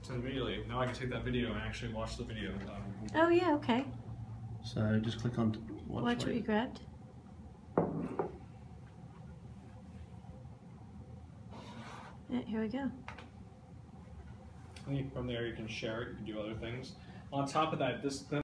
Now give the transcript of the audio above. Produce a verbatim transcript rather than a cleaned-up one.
So immediately, now I can take that video and actually watch the video. Um, Oh yeah, okay. So just click on watch, Watch what you grabbed. Yeah, here we go. From there, you can share it. You can do other things. On top of that, this.